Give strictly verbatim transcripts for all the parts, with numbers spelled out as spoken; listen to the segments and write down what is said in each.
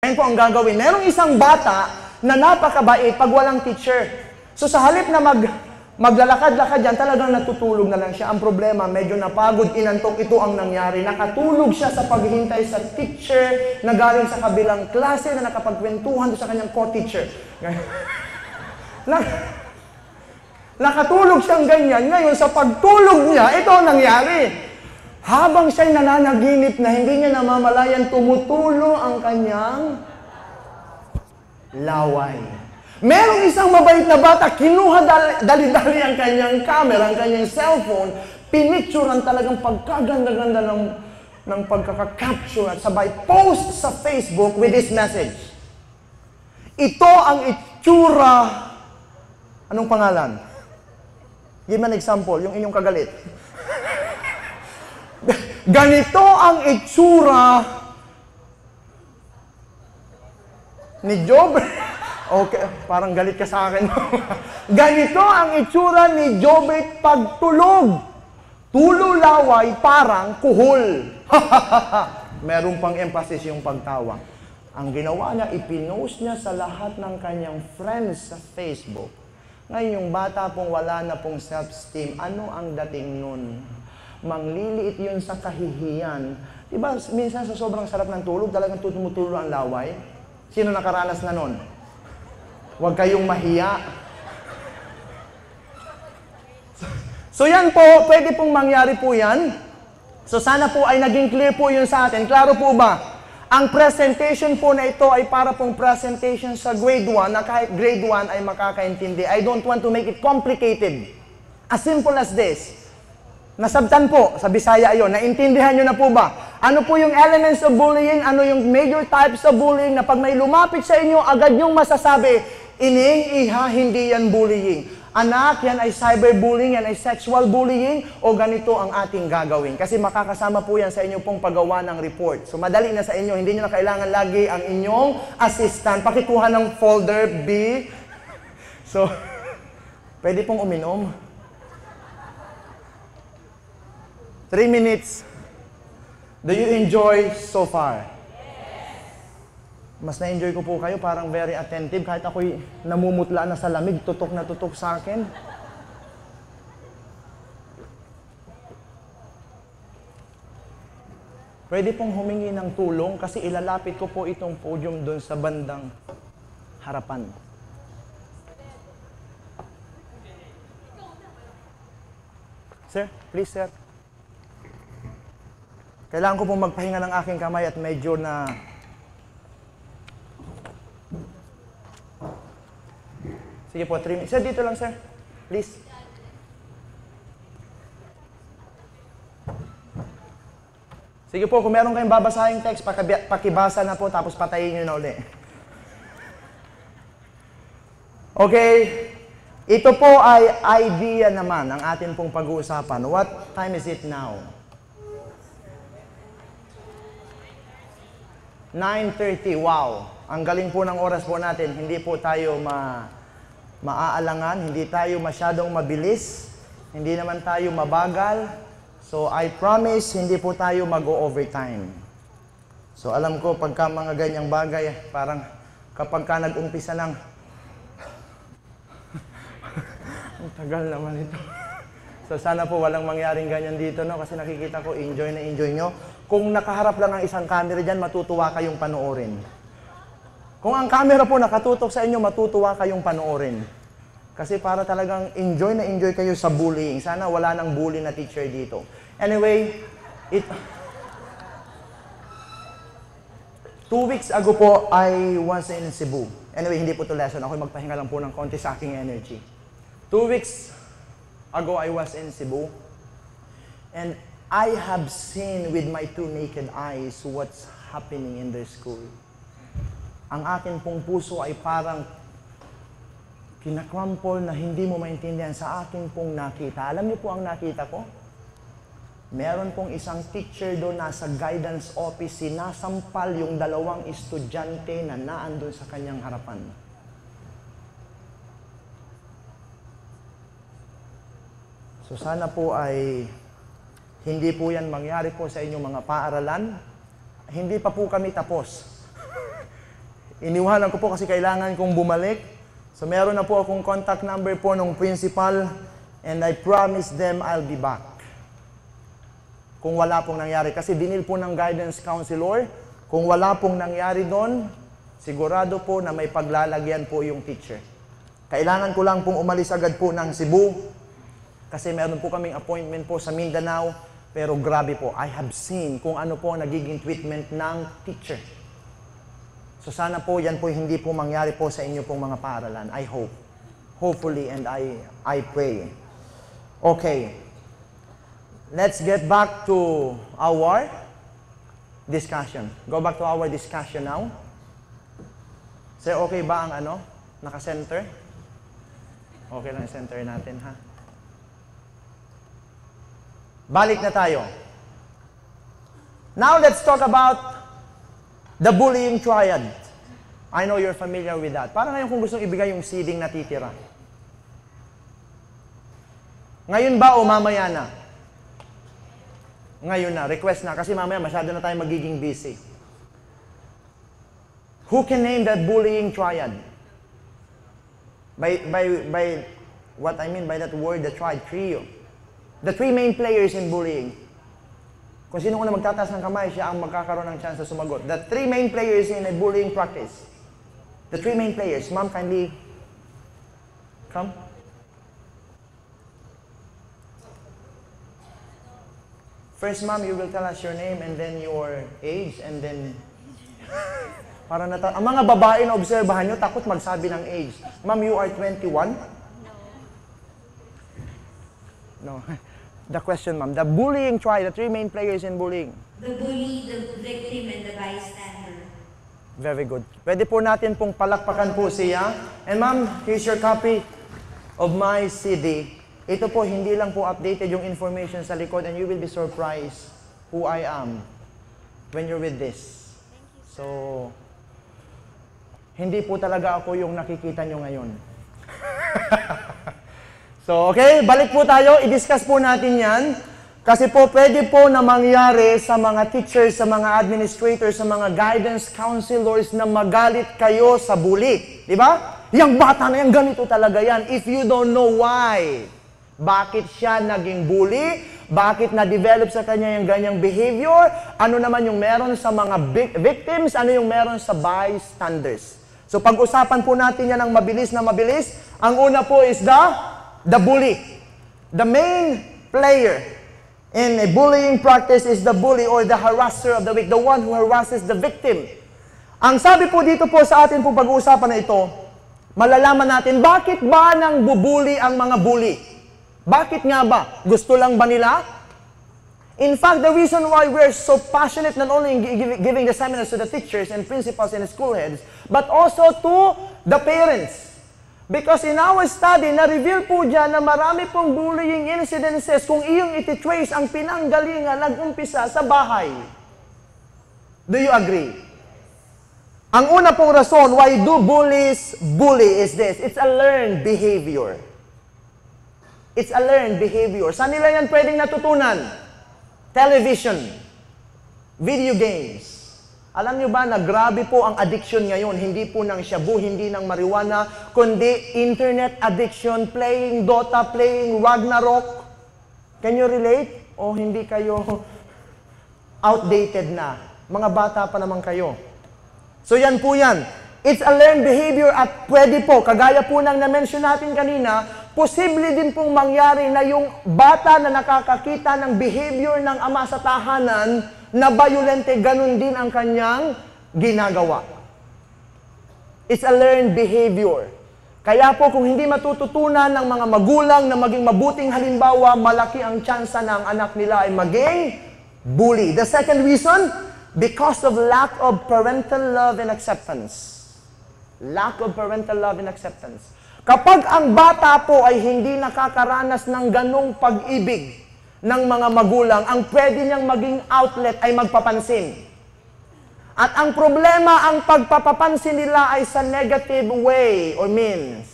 Ngayon po ang gagawin, merong isang bata na napakabait pag walang teacher. So sa halip na mag, maglalakad-lakad yan, talagang natutulog na lang siya. Ang problema, medyo napagod, inantok, ito ang nangyari. Nakatulog siya sa paghihintay sa teacher na galing sa kabilang klase na nakapagkwentuhan doon sa kanyang co-teacher. Nakatulog siyang ganyan. Ngayon, sa pagtulog niya, ito ang nangyari. Habang siya'y nananaginip na hindi niya namamalayan, tumutulo ang kanyang laway. Merong isang mabait na bata, kinuha dali-dali ang kanyang camera, ang kanyang cellphone, pinicturean talagang pagkaganda-ganda ng, ng pagkaka-capture at sabay post sa Facebook with this message. Ito ang itsura. Anong pangalan? Give me an example, yung inyong kagalit. Ganito ang itsura ni Job. Okay, parang galit ka sa akin. Ganito ang itsura ni Jobet pagtulog. Tululaway parang kuhol. Meron pang emphasis yung pagtawa. Ang ginawa niya, ipinost niya sa lahat ng kanyang friends sa Facebook. Ngayon, yung bata pong wala na pong self-esteem, ano ang dating nun? Mangliliit yun sa kahihiyan. Diba, minsan sa sobrang sarap ng tulog, talagang tumutulo ang laway. Sino nakaranas na nun? Huwag kayong mahiya. So yan po, pwede pong mangyari po yan. So sana po ay naging clear po yun sa atin. Klaro po ba? Ang presentation po na ito ay para pong presentation sa grade one, na kahit grade one ay makakaintindi. I don't want to make it complicated. As simple as this. Nasabtan po, sa Bisaya yun. Naintindihan nyo na po ba? Ano po yung elements of bullying? Ano yung major types of bullying na pag may lumapit sa inyo, agad yung masasabi, ining, iha, hindi yan bullying. Anak, yan ay cyberbullying, yan ay sexual bullying, o ganito ang ating gagawin. Kasi makakasama po yan sa inyo pong paggawa ng report. So madali na sa inyo, hindi nyo na kailangan lagi ang inyong assistant. Pakikuha ng folder B. So, pwede pong uminom. Three minutes. Do you enjoy so far? Mas na-enjoy ko po kayo, parang very attentive. Kahit ako'y namumutla na sa lamig, tutok na tutok sa akin. Pwede pong humingi ng tulong kasi ilalapit ko po itong podium doon sa bandang harapan. Sir, please sir. Kailangan ko pong magpahinga ng aking kamay at medyo na... Sige po, three minutes. Sir, dito lang, sir. Please. Sige po, kung meron kayong babasahing text, pakibasa na po, tapos patayin nyo na uli. Okay. Ito po ay idea naman ang atin pong pag-uusapan. What time is it now? nine thirty, wow. Ang galing po ng oras po natin. Hindi po tayo ma maaalangan, hindi tayo masyadong mabilis, hindi naman tayo mabagal. So, I promise, hindi po tayo mag-o-overtime. So, alam ko, pagka mga ganyang bagay, parang kapag ka nag-umpisa lang, ang tagal naman ito. So, sana po walang mangyaring ganyan dito, no? Kasi nakikita ko, enjoy na enjoy nyo. Kung nakaharap lang ang isang camera dyan, matutuwa kayong panoorin. Kung ang camera po nakatutok sa inyo, matutuwa kayong panoorin. Kasi para talagang enjoy na enjoy kayo sa bullying. Sana wala nang bully na teacher dito. Anyway, it... Two weeks ago po, I was in Cebu. Anyway, hindi po to lesson. Ako'y magpahinga lang po ng konti sa aking energy. Two weeks ago, I was in Cebu. And I have seen with my two naked eyes what's happening in their school. Ang akin pong puso ay parang kinakrampol na hindi mo maintindihan sa akin pong nakita. Alam niyo po ang nakita ko? Meron pong isang teacher doon nasa guidance office, sinasampal yung dalawang estudyante na naandun sa kanyang harapan. So sana po ay hindi po yan mangyari po sa inyong mga paaralan. Hindi pa po kami tapos. Iniwanan ko po kasi kailangan kong bumalik. So meron na po akong contact number po ng principal and I promise them I'll be back. Kung wala pong nangyari. Kasi dinil po ng guidance counselor, kung wala pong nangyari doon, sigurado po na may paglalagyan po yung teacher. Kailangan ko lang pong umalis agad po ng Cebu kasi meron po kaming appointment po sa Mindanao. Pero grabe po, I have seen kung ano po nagiging treatment ng teacher. So sana po, yan po hindi po mangyari po sa inyo pong mga paaralan. I hope. Hopefully and I, I pray. Okay. Let's get back to our discussion. Go back to our discussion now. Sir, okay ba ang ano? Naka-center? Okay lang center natin, ha? Balik na tayo. Now let's talk about the bullying triad. I know you're familiar with that. Para ngayon kung gusto ibigay yung seeding na titira. Ngayon ba o mamaya na? Ngayon na. Request na. Kasi mamaya masyado na tayo magiging busy. Who can name that bullying triad? By, by, by what I mean by that word, the triad, trio. The three main players in bullying. Kung sino una magtataas ng kamay, siya ang magkakaroon ng chance na sumagot. The three main players in a bullying practice. The three main players. Ma'am, kindly come. First, ma'am, you will tell us your name and then your age and then... Para nata ang mga babae na obserbahan nyo, takot magsabi ng age. Ma'am, you are twenty-one? No. The question, ma'am. The bullying triad, the three main players in bullying. The bully, the victim, and the bystander. Very good. Pwede po natin pong palakpakan po siya. And ma'am, here's your copy of my C D. Ito po, hindi lang po updated yung information sa likod and you will be surprised who I am when you're with this. So, hindi po talaga ako yung nakikita nyo ngayon. So, okay, balik po tayo. I-discuss po natin yan. Kasi po, pwede po na mangyari sa mga teachers, sa mga administrators, sa mga guidance counselors na magalit kayo sa bully. Di ba? Yang bata na yan, ganito talaga yan. If you don't know why, bakit siya naging bully, bakit na-develop sa kanya yung ganyang behavior, ano naman yung meron sa mga victims, ano yung meron sa bystanders. So, pag-usapan po natin yan ng mabilis na mabilis. Ang una po is the The bully. The main player in a bullying practice is the bully or the harasser of the weak, the one who harasses the victim. Ang sabi po dito po sa atin po pag-uusapan na ito, malalaman natin bakit ba nang bubuli ang mga bully? Bakit nga ba? Gusto lang ba nila? In fact, the reason why we're so passionate not only in giving the seminars to the teachers and principals and school heads, but also to the parents. Because in our study, na-reveal po dyan na marami pong bullying incidences kung iyong iti-trace ang pinanggalingan nag-umpisa sa bahay. Do you agree? Ang una pong rason why do bullies bully is this. It's a learned behavior. It's a learned behavior. Saan nila yan pwedeng natutunan? Television. Video games. Alam nyo ba na grabe po ang addiction ngayon? Hindi po ng shabu, hindi ng marijuana, kundi internet addiction, playing Dota, playing Ragnarok. Can you relate? O hindi kayo outdated na? Mga bata pa naman kayo. So yan po yan. It's a learned behavior at pwede po, kagaya po ng na-mention natin kanina, posible din pong mangyari na yung bata na nakakakita ng behavior ng ama sa tahanan na violente, ganun din ang kanyang ginagawa. It's a learned behavior. Kaya po kung hindi matututunan ng mga magulang na maging mabuting halimbawa, malaki ang tsansa na ang anak nila ay maging bully. The second reason, because of lack of parental love and acceptance. Lack of parental love and acceptance. Kapag ang bata po ay hindi nakakaranas ng ganong pag-ibig ng mga magulang, ang pwede niyang maging outlet ay magpapansin. At ang problema, ang pagpapapansin nila ay sa negative way or means.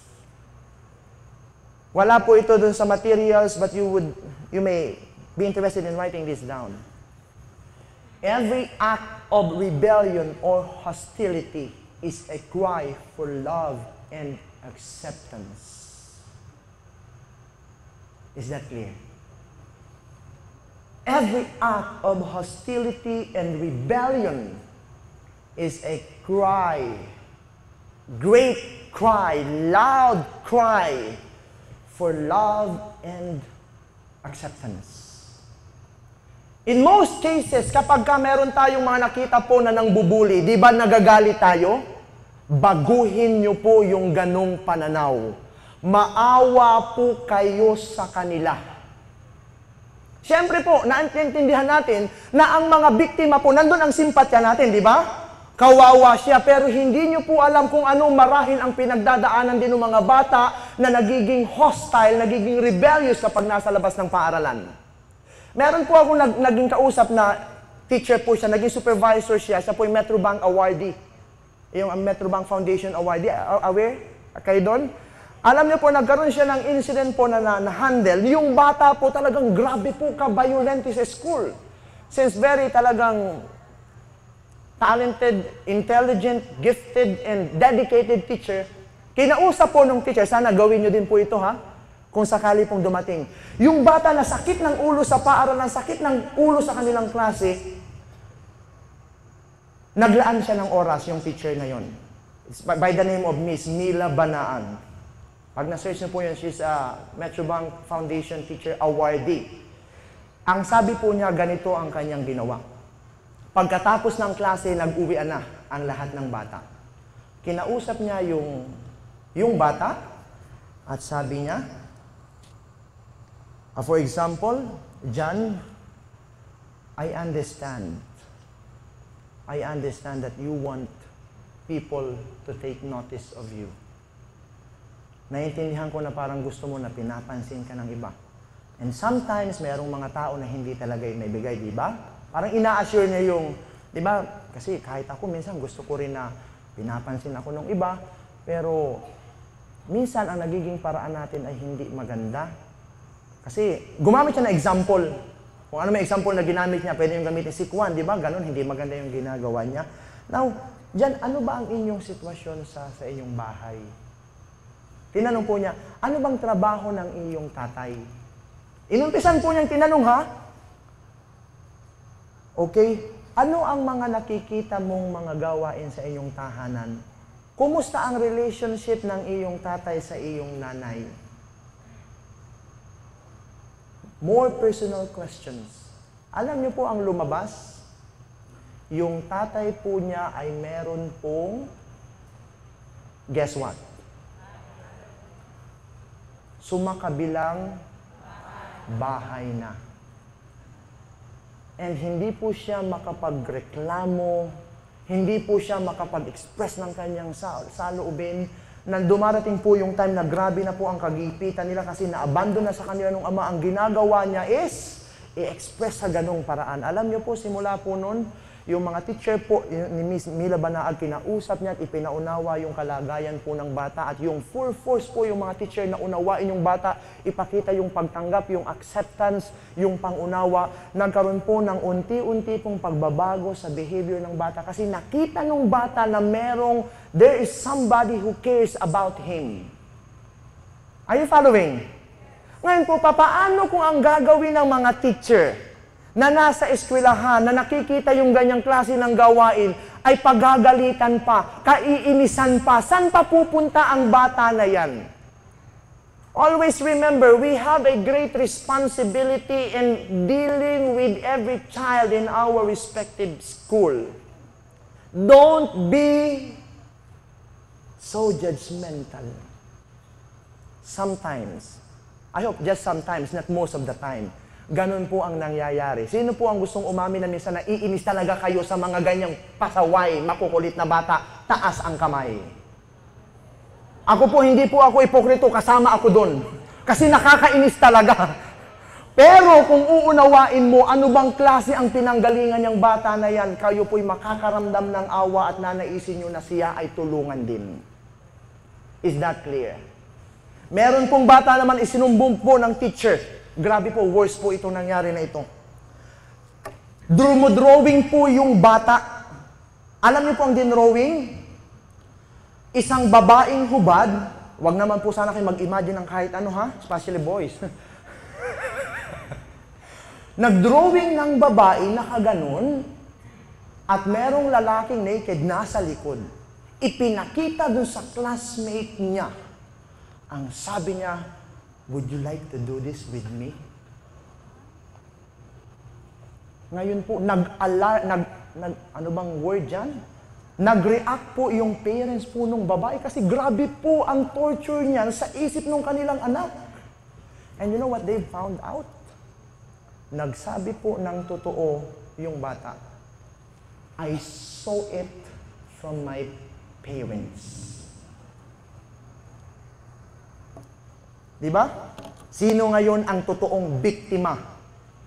Wala po ito dun sa materials, but you would, you may be interested in writing this down. Every act of rebellion or hostility is a cry for love and acceptance. Is that clear? Every act of hostility and rebellion is a cry, great cry, loud cry for love and acceptance. In most cases, kapag ka meron tayong mga nakita po na nang bubuli, di ba nagagalit tayo? Baguhin niyo po yung ganong pananaw. Maawa po kayo sa kanila. Siyempre po, naintindihan natin na ang mga biktima po, nandun ang simpatya natin, di ba? Kawawa siya, pero hindi nyo po alam kung ano marahil ang pinagdadaanan din ng mga bata na nagiging hostile, nagiging rebellious kapag nasa labas ng paaralan. Meron po ako nag, naging kausap na teacher po siya, naging supervisor siya, siya po yung Metrobank awardee. Yung Metrobank Foundation awardee, aware? Kayo doon? Alam niyo po, nagkaroon siya ng incident po na na-handle. Yung bata po talagang grabe po ka-violent sa school. Since very talagang talented, intelligent, gifted, and dedicated teacher, kinausap po ng teacher, sana gawin niyo din po ito ha, kung sakali pong dumating. Yung bata na sakit ng ulo sa paaralan, sakit ng ulo sa kanilang klase, naglaan siya ng oras yung teacher na yon. It's by, by the name of Miss Mila Banaan. Pag na-search niyo po yan, she's a Metrobank Foundation Teacher Awardee. Ang sabi po niya, ganito ang kanyang ginawa. Pagkatapos ng klase, nag-uwian na ang lahat ng bata. Kinausap niya yung, yung bata at sabi niya, uh, for example, John, I understand. I understand that you want people to take notice of you. Naiintindihan ko na parang gusto mo na pinapansin ka ng iba. And sometimes, mayroong mga tao na hindi talaga yung naibigay, di ba? Parang ina-assure niya yung, di ba? Kasi kahit ako, minsan gusto ko rin na pinapansin ako ng iba, pero minsan ang nagiging paraan natin ay hindi maganda. Kasi gumamit siya ng example. Kung ano may example na ginamit niya, pwede yung gamitin si Kwan, di ba? Ganon, hindi maganda yung ginagawa niya. Now, Jan, ano ba ang inyong sitwasyon sa, sa inyong bahay? Tinanong po niya, ano bang trabaho ng iyong tatay? Inumpisan po niyang tinanong, ha? Okay, ano ang mga nakikita mong mga gawain sa iyong tahanan? Kumusta ang relationship ng iyong tatay sa iyong nanay? More personal questions. Alam niyo po ang lumabas? Yung tatay po niya ay meron pong, guess what? Sumakabilang bahay na. And hindi po siya makapagreklamo, hindi po siya makapag-express ng kanyang saloobin, na dumarating po yung time na grabe na po ang kagipitan nila kasi na-abandon na sa kanila ng ama. Ang ginagawa niya is i-express sa ganong paraan. Alam niyo po, simula po noon, yung mga teacher po ni Miss Mila Banaag, kinausap niya at ipinaunawa yung kalagayan po ng bata at yung full force po yung mga teacher na unawain yung bata, ipakita yung pagtanggap, yung acceptance, yung pangunawa. Nagkaroon po ng unti-unti pong pagbabago sa behavior ng bata kasi nakita ng bata na merong, there is somebody who cares about him. Are you following? Ngayon po, papaano kung ang gagawin ng mga teacher na nasa eskwelahan, na nakikita yung ganyang klase ng gawain, ay pagagalitan pa, kaiinisan pa, saan pa pupunta ang bata na yan? Always remember, we have a great responsibility in dealing with every child in our respective school. Don't be so judgmental. Sometimes, I hope just sometimes, not most of the time, ganon po ang nangyayari. Sino po ang gustong umamin na minsan na iinis talaga kayo sa mga ganyang pasaway, makukulit na bata? Taas ang kamay. Ako po, hindi po ako ipokrito, kasama ako doon. Kasi nakakainis talaga. Pero kung uunawain mo, ano bang klase ang pinanggalingan niyang bata na yan, kayo po'y makakaramdam ng awa at nanaisin nyo na siya ay tulungan din. Is that clear? Meron pong bata naman isinumbong po ng teacher. Grabe po, worse po itong nangyari na ito. Dumodrawing po yung bata. Alam niyo po ang dinrawing? isang babaeng hubad, wag naman po sana kayo mag-imagine ng kahit ano ha, especially boys. Nagdrawing ng babae nakaganon at merong lalaking naked nasa likod. Ipinakita dun sa classmate niya. Ang sabi niya, would you like to do this with me? Ngayon po, nag-alar, nag, nag, ano bang word dyan? Nag-react po yung parents po nung babae kasi grabe po ang torture niyan sa isip ng kanilang anak. And you know what they found out? Nagsabi po ng totoo yung bata. I saw it from my parents. Di ba? Sino ngayon ang totoong biktima?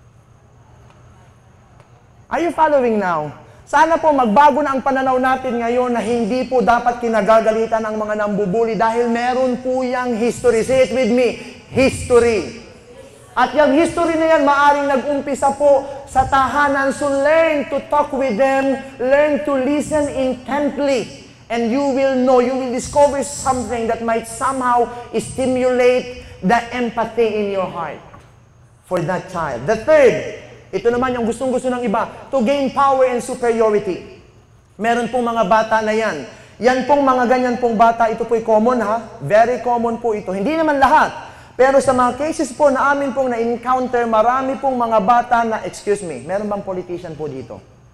Are you following now? Sana po magbago na ang pananaw natin ngayon na hindi po dapat kinagagalitan ang mga nambubuli dahil meron po yang history. Say it with me, history. At yung history na yan, maaring nag-umpisa po sa tahanan. So learn to talk with them, learn to listen intently, and you will know, you will discover something that might somehow stimulate the empathy in your heart for that child. The third, ito naman yung gustong-gusto ng iba, to gain power and superiority. Meron pong mga bata na yan. Yan pong mga ganyan pong bata, ito po'y common ha. Very common po ito. Hindi naman lahat. Pero sa mga cases po na amin pong na-encounter, marami pong mga bata na, excuse me, meron bang politician po dito?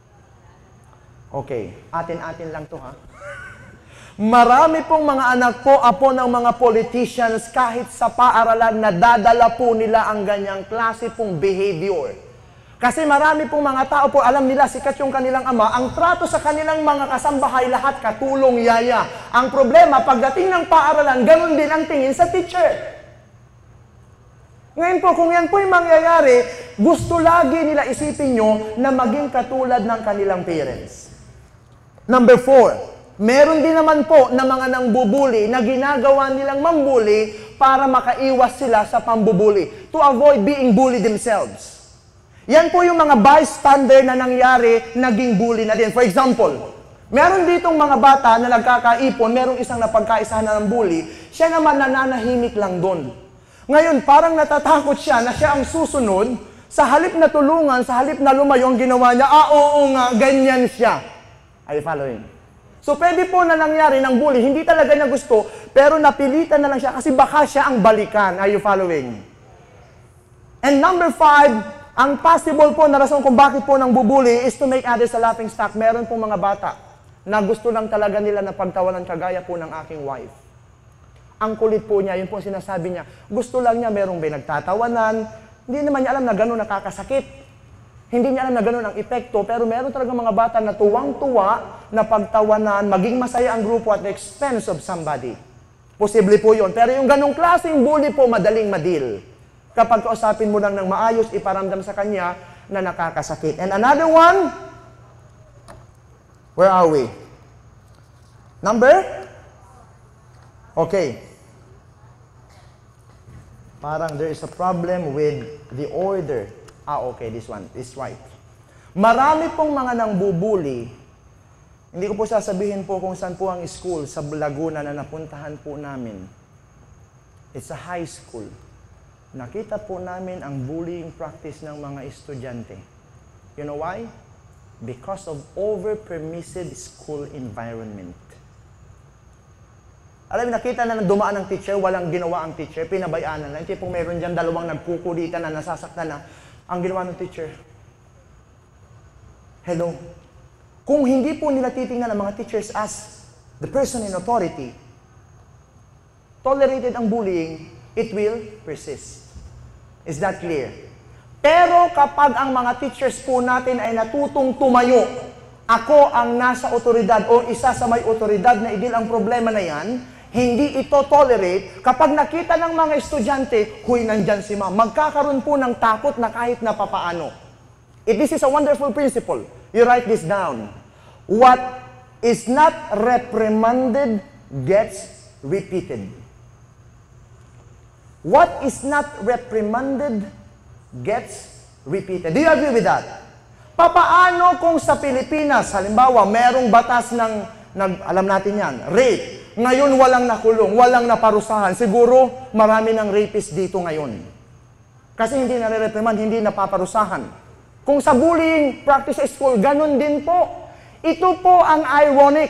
Okay, atin-atin lang to ha. Marami pong mga anak po, apo ng mga politicians, kahit sa paaralan, nadadala po nila ang ganyang klase pong behavior. Kasi marami pong mga tao po, alam nila, sikat yung kanilang ama, ang trato sa kanilang mga kasambahay, lahat katulong, yaya. Ang problema, pagdating ng paaralan, ganun din ang tingin sa teacher. Ngayon po, kung yan po yung mangyayari, gusto lagi nila isipin nyo na maging katulad ng kanilang parents. Number four, meron din naman po na mga nangbubuli na ginagawa nilang mambuli para makaiwas sila sa pambubuli, to avoid being bullied themselves. Yan po yung mga bystander na nangyari, naging bully na din. For example, meron ditong mga bata na nagkakaipon, merong isang napagkaisahan na ng bully, siya naman nananahimik lang doon. Ngayon, parang natatakot siya na siya ang susunod, sa halip na tulungan, sa halip na lumayo, ang ginawa niya, ah, oo nga, ganyan siya. Are you following? So, pwede po na nangyari ng bully, hindi talaga niya gusto, pero napilitan na lang siya kasi baka siya ang balikan. Are you following? And number five, ang possible po na rason kung bakit po nang bubuli is to make others a laughing stock. Meron pong mga bata na gusto lang talaga nila na pagtawanan kagaya po ng aking wife. Ang kulit po niya, yun po sinasabi niya, gusto lang niya merong pinagtatawanan, hindi naman niya alam na gano'n nakakasakit. Hindi niya alam na gano'n ang epekto, pero meron talaga mga bata na tuwang-tuwa na pagtawanan, maging masaya ang grupo at the expense of somebody. Posible po yun. Pero yung ganong klaseng bully po, madaling madil. Kapag kausapin mo lang ng maayos, iparamdam sa kanya na nakakasakit. And another one, where are we? Number? Okay. Parang there is a problem with the order. Ah, okay, this one is right. Marami pong mga nangbubuli, hindi ko po sasabihin po kung saan po ang school sa Laguna na napuntahan po namin. It's a high school. Nakita po namin ang bullying practice ng mga estudyante. You know why? Because of over-permissive school environment. Alam mo, nakita na dumaan ng teacher, walang ginawa ang teacher, pinabayaan na lang. Hindi po meron dyan dalawang nagkukulitan na nasasaktan na. Ang ginawa ng teacher, hello. Kung hindi po nila titingnan ang mga teachers as the person in authority, tolerated ang bullying, it will persist. Is that clear? Pero kapag ang mga teachers po natin ay natutong tumayo, ako ang nasa otoridad o isa sa may otoridad na idil ang problema na yan, hindi ito tolerate, kapag nakita ng mga estudyante, huy, nandyan si ma'am, magkakaroon po ng takot na kahit na papaano. If this is a wonderful principle, you write this down. What is not reprimanded gets repeated. What is not reprimanded gets repeated. Do you agree with that? Papaano kung sa Pilipinas, halimbawa, merong batas ng, ng alam natin yan, rape, Ngayon walang nakulong, walang naparusahan. Siguro marami ng rapist dito ngayon. Kasi hindi nare-reprimand, hindi napaparusahan. Kung sa bullying practice sa school, ganun din po. Ito po ang ironic.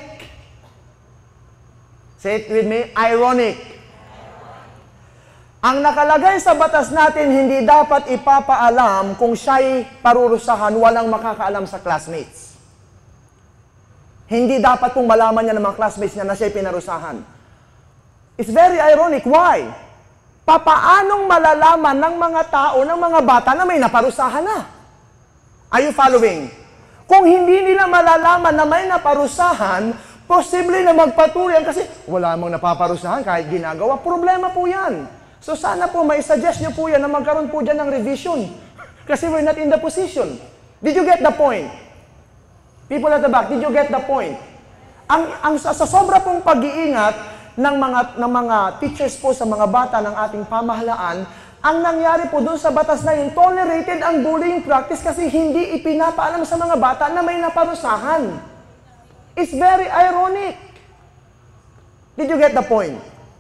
Say it with me, ironic. Ang nakalagay sa batas natin, hindi dapat ipapaalam kung siya'y parurusahan, walang makakaalam sa classmates. Hindi dapat pong malaman niya ng mga classmates niya na siya'y pinarusahan. It's very ironic. Why? Papaanong malalaman ng mga tao, ng mga bata na may naparusahan na? Are you following? Kung hindi nila malalaman na may naparusahan, posible na magpatuloy kasi wala mong napaparusahan kahit ginagawa. Problema po yan. So sana po may suggest nyo po yan na magkaroon po dyan ng revision. Kasi we're not in the position. Did you get the point? People at the back, did you get the point? Ang, ang sa, sa sobra pong pag-iingat ng mga, ng mga teachers po sa mga bata ng ating pamahalaan, ang nangyari po doon sa batas na yun, tolerated ang bullying practice kasi hindi ipinapaalam sa mga bata na may naparusahan. It's very ironic. Did you get the point?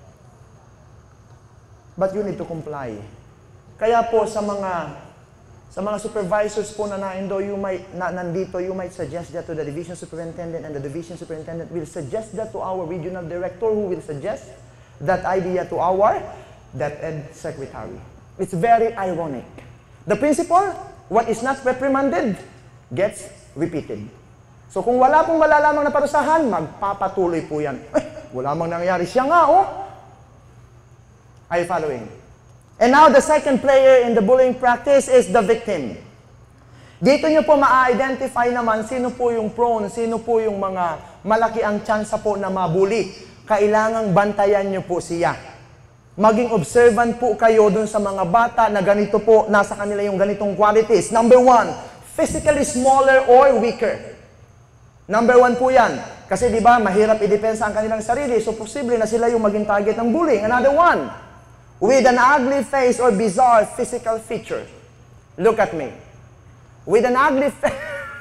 But you need to comply. Kaya po sa mga sa mga supervisors po na naindo, you might, na, nandito, you might suggest that to the division superintendent, and the division superintendent will suggest that to our regional director, who will suggest that idea to our DepEd secretary. It's very ironic. The principle, what is not reprimanded, gets repeated. So kung wala pong malalamang na parusahan, magpapatuloy po yan. Eh, wala mang nangyari. Siya nga, oh. Are you following? And now, the second player in the bullying practice is the victim. Dito nyo po ma-identify naman sino po yung prone, sino po yung mga malaki ang tsansa po na mabuli. Kailangang bantayan nyo po siya. Maging observant po kayo dun sa mga bata na ganito po, nasa kanila yung ganitong qualities. Number one, physically smaller or weaker. Number one po yan. Kasi di ba mahirap i-depensa ang kanilang sarili, so posible na sila yung maging target ng bullying. Another one, with an ugly face or bizarre physical feature. Look at me. With an ugly face.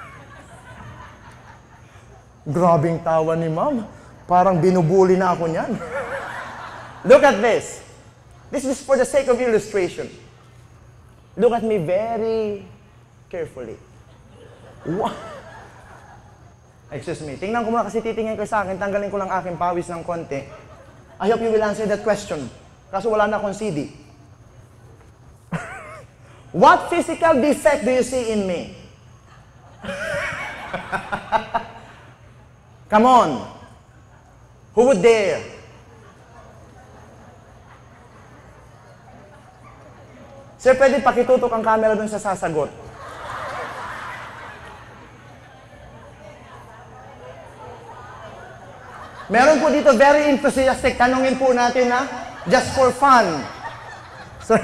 Grabing tawa ni ma'am. Parang binubuli na ako niyan. Look at this. This is for the sake of illustration. Look at me very carefully. What? Excuse me. Tingnan ko muna kasi titingin ko sa akin. Tanggalin ko lang aking pawis ng konti. I hope you will answer that question. Kaso wala na akong C D. What physical defect do you see in me? Come on. Who would dare? Sir, pwede pakitutok ang camera dun sa sasagot. Meron po dito very enthusiastic. Tanungin po natin, ha? Just for fun. Sir.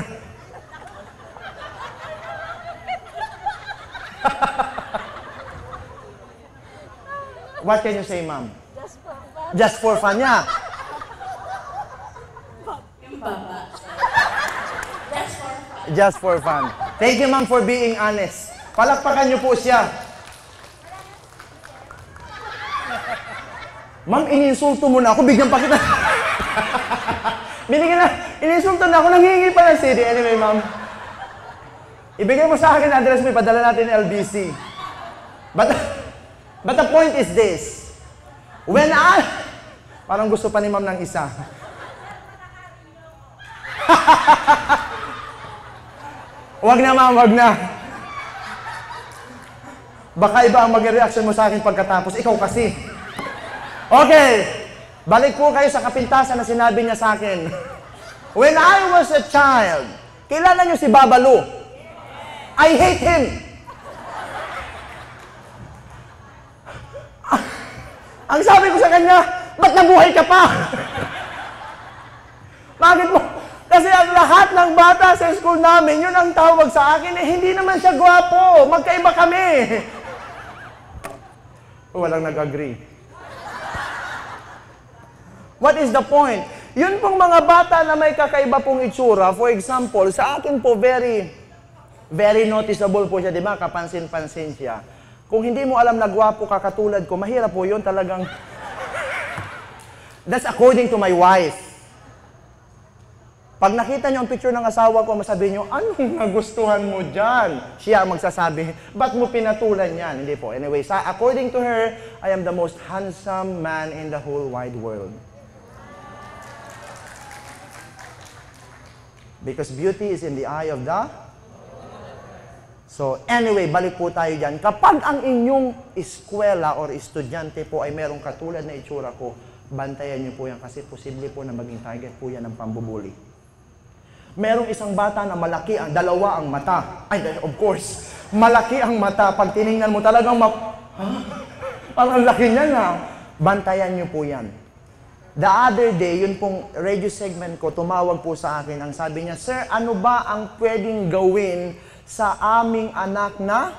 What can you say, ma'am? Just for fun. Just for fun, yeah. Yung baba. Just for fun. Just for fun. Thank you, ma'am, for being honest. Palakpakan niyo po siya. Ma'am, ininsulto mo na ako. Bigyan pa kita. Binigyan na. Ininsulto na ako. Nanghihingi pa ng C D. Anyway, ma'am. Ibigay mo sa akin ang address mo. Ipadala natin L B C. But, but the point is this. When I... Parang gusto pa ni ma'am ng isa. Wag na, ma'am. Wag na. Baka iba ang mag-reaction mo sa akin pagkatapos. Ikaw kasi. Okay. Balik po kayo sa kapintasan na sinabi niya sa akin. When I was a child, kilala niyo si Babalu? I hate him. Ang sabi ko sa kanya, ba't nabuhay ka pa? Bakit mo? Kasi ang lahat ng bata sa school namin, yun ang tawag sa akin, eh hindi naman siya gwapo. Magkaiba kami. Walang nag-agree. What is the point? Yun pong mga bata na may kakaiba pong itsura, for example, sa akin po very, very noticeable po siya, di ba? Kapansin-pansin siya. Kung hindi mo alam na gwapo ka katulad ko, mahirap po yun talagang... That's according to my wife. Pag nakita niyo ang picture ng asawa ko, masabi niyo, anong nagustuhan mo dyan? Siya ang magsasabi, ba't mo pinatulan yan? Hindi po. Anyway, sa, according to her, I am the most handsome man in the whole wide world. Because beauty is in the eye of the... So, anyway, balik po tayo dyan. Kapag ang inyong eskwela or estudyante po ay merong katulad na itsura ko, bantayan niyo po yan kasi posible po na maging target po yan ng pambubuli. Merong isang bata na malaki ang dalawa ang mata. Ay, of course, malaki ang mata. Pag tiningnan mo talagang ma... Huh? Ang laki niya na. Bantayan niyo po yan. The other day, yun pong radio segment ko, tumawag po sa akin. Ang sabi niya, Sir, ano ba ang pwedeng gawin sa aming anak na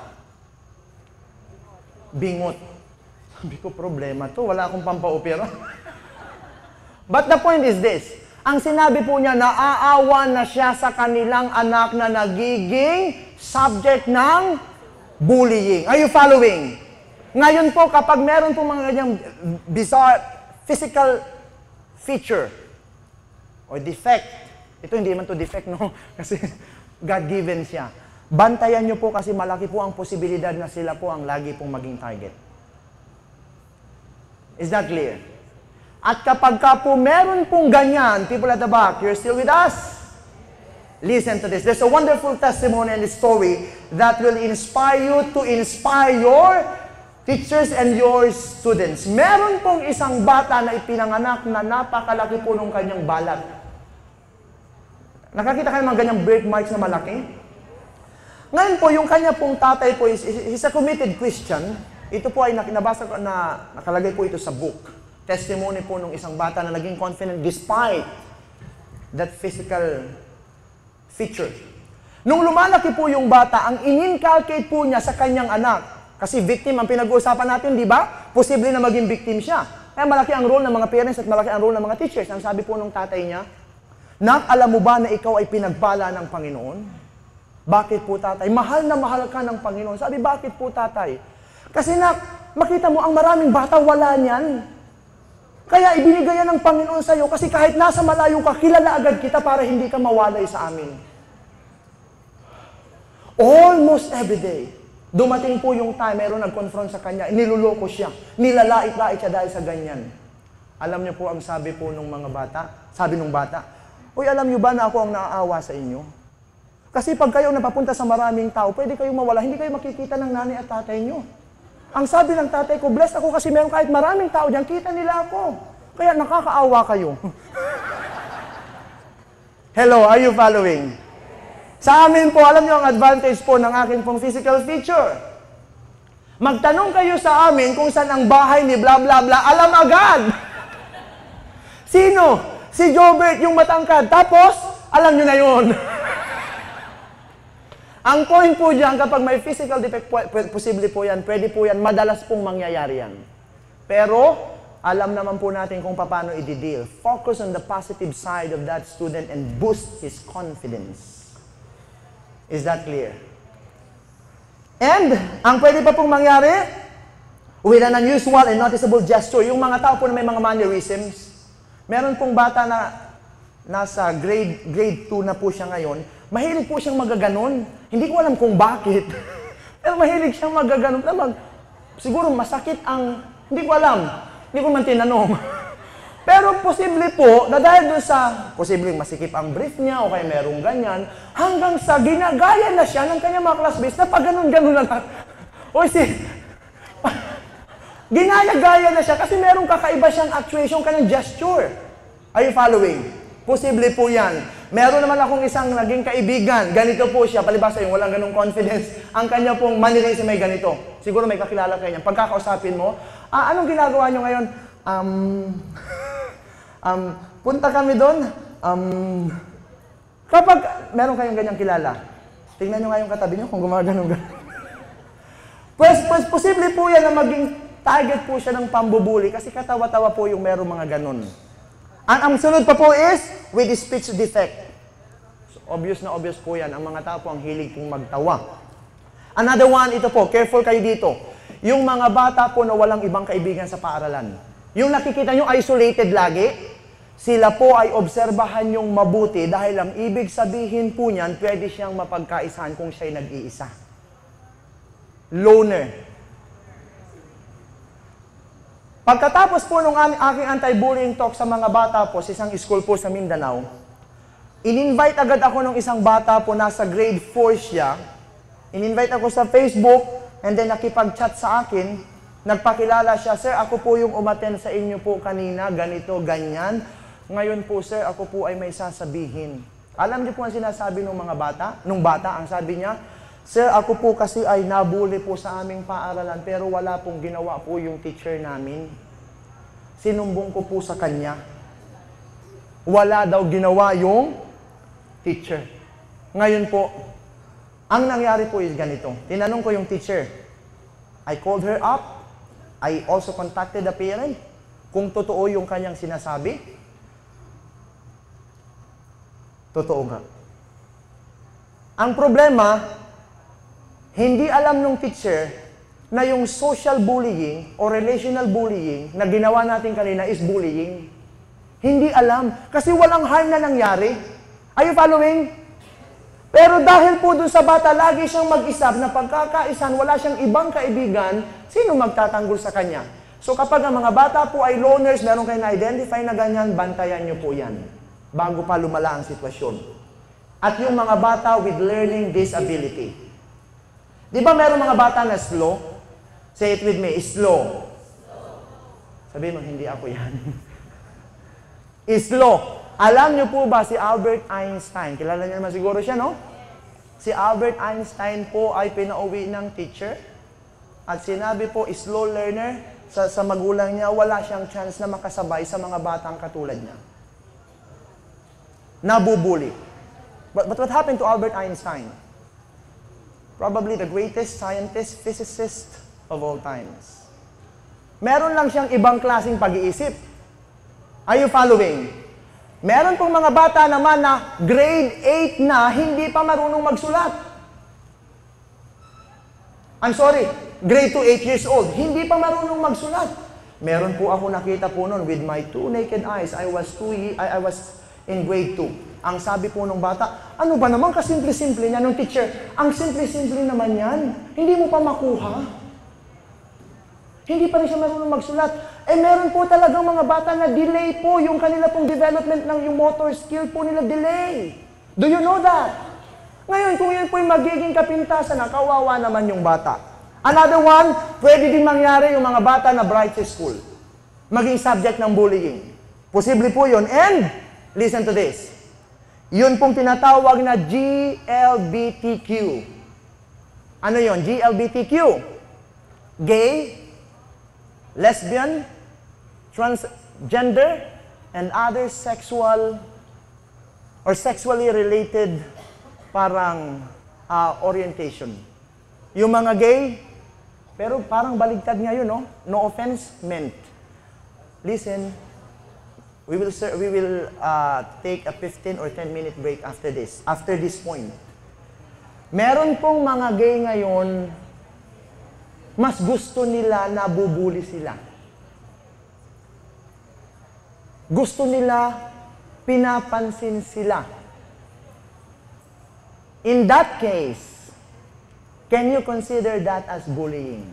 bingot? Sabi ko, problema to. Wala akong pampaopera. But the point is this. Ang sinabi po niya, naaawa na siya sa kanilang anak na nagiging subject ng bullying. Are you following? Ngayon po, kapag meron po mga ganyang bizarre physical feature or defect, ito hindi man to defect, no? Kasi God-given siya. Bantayan niyo po kasi malaki po ang posibilidad na sila po ang lagi pong maging target. Is that clear? At kapag ka po meron pong ganyan, people at the back, you're still with us? Listen to this. There's a wonderful testimony and story that will inspire you to inspire your teachers and your students. Meron pong isang bata na ipinanganak na napakalaki po ng kanyang balat. Nakakita kayo ng ganyang birthmarks na malaki? Ngayon po, yung kanya pong tatay po, is, he's a committed Christian. Ito po ay nabasa ko na nakalagay po ito sa book. Testimony po ng isang bata na naging confident despite that physical feature. Nung lumalaki po yung bata, ang in-inculcate po niya sa kanyang anak, kasi victim ang pinag-uusapan natin, di ba? Posible na maging victim siya. Kaya malaki ang role ng mga parents at malaki ang role ng mga teachers. Ang sabi po ng tatay niya, Nak, alam mo ba na ikaw ay pinagpala ng Panginoon? Bakit po tatay? Mahal na mahal ka ng Panginoon. Sabi, bakit po tatay? Kasi nak, makita mo, ang maraming bata wala niyan. Kaya ibinigay yan ng Panginoon sa iyo kasi kahit nasa malayo ka, kilala agad kita para hindi ka mawalay sa amin. Almost every day, dumating po yung time, meron nag-confront sa kanya, niluloko siya, nilalait-lait siya dahil sa ganyan. Alam niyo po ang sabi po ng mga bata, sabi ng bata, Uy, alam niyo ba na ako ang naaawa sa inyo? Kasi pag kayo napapunta sa maraming tao, pwede kayong mawala, hindi kayo makikita ng nanay at tatay niyo. Ang sabi ng tatay ko, blessed ako kasi meron kahit maraming tao dyan, kita nila ako. Kaya nakakaawa kayo. Hello, are you following? Sa amin po, alam niyo ang advantage po ng akin pong physical feature. Magtanong kayo sa amin kung saan ang bahay ni bla bla bla, alam agad. Sino? Si Jobert, yung matangkad. Tapos, alam niyo na yun. Ang point po dyan, kapag may physical defect, posible po yan, pwede po yan, madalas pong mangyayari yan. Pero, alam naman po natin kung paano i-deal. Focus on the positive side of that student and boost his confidence. Is that clear? And, ang pwede pa pong mangyari, with an unusual and noticeable gesture, yung mga tao po na may mga mannerisms, meron pong bata na nasa grade grade two na po siya ngayon, mahilig po siyang magaganon. Hindi ko alam kung bakit. Pero mahilig siyang magaganon. Mag, siguro masakit ang, hindi ko alam. Hindi ko man tinanong. Pero posible po, na dahil doon sa, posibleng masikip ang brief niya o kaya merong ganyan, hanggang sa ginagaya na siya ng kanyang mga classmates na pag ganon-ganon na lang. O si, ginaya-gaya na siya kasi merong kakaiba siyang actuation, kanyang gesture. Are you following? Posible po yan. Meron naman akong isang naging kaibigan. Ganito po siya. Palibasa yung walang ganong confidence. Ang kanya pong mannerism may ganito. Siguro may kakilala kayo niyan. Pagkakausapin mo, ah, anong ginagawa nyo ngayon? Um, um, punta kami doon. Um, kapag meron kayong ganyang kilala, tingnan nyo nga yung katabi nyo kung gumaganon gano'n. Pues, pues, posible po yan na maging target po siya ng pambubuli kasi katawa-tawa po yung meron mga ganon. Ang, ang sunod pa po is with speech defect. So, obvious na obvious po yan. Ang mga tao po ang hilig pong magtawa. Another one, ito po, careful kayo dito. Yung mga bata po na walang ibang kaibigan sa paaralan. Yung nakikita nyo isolated lagi, sila po ay obserbahan yung mabuti dahil ang ibig sabihin po niyan, pwede siyang mapagkaisahan kung siya'y nag-iisa. Loner. Pagkatapos po nung aking anti-bullying talk sa mga bata po, sa isang school po sa Mindanao, in-invite agad ako ng isang bata po, nasa grade four siya. In-invite ako sa Facebook, and then nakipag-chat sa akin. Nagpakilala siya, Sir, ako po yung umaten sa inyo po kanina, ganito, ganyan. Ngayon po, Sir, ako po ay may sasabihin. Alam niyo po ang sinasabi ng mga bata? Nung bata, ang sabi niya, Sir, ako po kasi ay nabuli po sa aming paaralan, pero wala pong ginawa po yung teacher namin. Sinumbong ko po sa kanya. Wala daw ginawa yung teacher. Ngayon po, ang nangyari po is ganito. Tinanong ko yung teacher. I called her up. I also contacted the parent kung totoo yung kanyang sinasabi. Totoo nga. Ang problema, hindi alam ng teacher na yung social bullying o relational bullying na ginawa natin kanina is bullying. Hindi alam. Kasi walang harm na nangyari. Are you following? Pero dahil po dun sa bata, lagi siyang mag-isap na pagkakaisan, wala siyang ibang kaibigan, sino magtatanggol sa kanya? So kapag ang mga bata po ay loners, meron kayo na-identify na ganyan, bantayan niyo po yan bago pa lumala ang sitwasyon. At yung mga bata with learning disability. Di ba meron mga bata na slow? Say it with me, slow. Sabihin mo, hindi ako yan. Slow. Alam niyo po ba si Albert Einstein? Kilala niyo naman siguro siya, no? Si Albert Einstein po ay pinauwi ng teacher. At sinabi po, slow learner, sa, sa magulang niya, wala siyang chance na makasabay sa mga batang katulad niya. Nabubuli. But, but what happened to Albert Einstein? Probably the greatest scientist, physicist of all times. Meron lang siyang ibang klaseng pag-iisip. Are you following? Meron pong mga bata naman na grade eight na hindi pa marunong magsulat. I'm sorry, grade two, eight years old, hindi pa marunong magsulat. Meron po ako nakita po noon with my two naked eyes. I was two, I, I was in grade two. Ang sabi po ng bata, ano ba naman kasimple-simple niya nung teacher? Ang simple-simple naman yan. Hindi mo pa makuha. Hindi pa rin siya marunong magsulat. Eh meron po talagang mga bata na delay po yung kanila pong development ng yung motor skill po nila delay. Do you know that? Ngayon, kung yun po yung magiging kapintasan na kawawa naman yung bata. Another one, pwede din mangyari yung mga bata na bright sa school. Maging subject ng bullying. Posible po yun. And, listen to this. Yun pong tinatawag na G L B T Q. Ano yun? G L B T Q. Gay, lesbian, transgender, and other sexual or sexually related parang uh, orientation. Yung mga gay, pero parang baligtad ngayon, no? No offense meant. Listen, we will we will uh, take a fifteen or ten minute break after this, after this point. Meron pong mga gay ngayon, mas gusto nila na bubuli sila. Gusto nila pinapansin sila. In that case, can you consider that as bullying?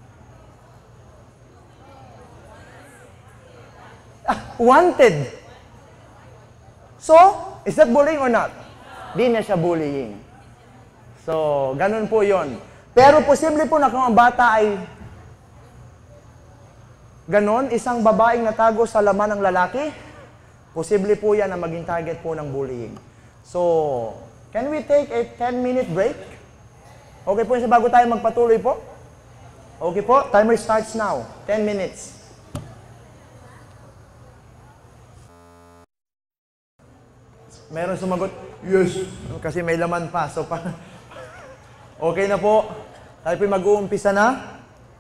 Ah, wanted. So, is that bullying or not? Di na siya bullying. So, ganun po yon. Pero posible po na kung ang bata ay ganon, isang babaeng natago sa laman ng lalaki, posible po yan na maging target po ng bullying. So, can we take a ten minute break? Okay po, bago tayo magpatuloy po? Okay po, timer starts now. ten minutes. Meron sumagot, yes, kasi may laman pa. So, pa okay na po. Tayo po mag-uumpisa na.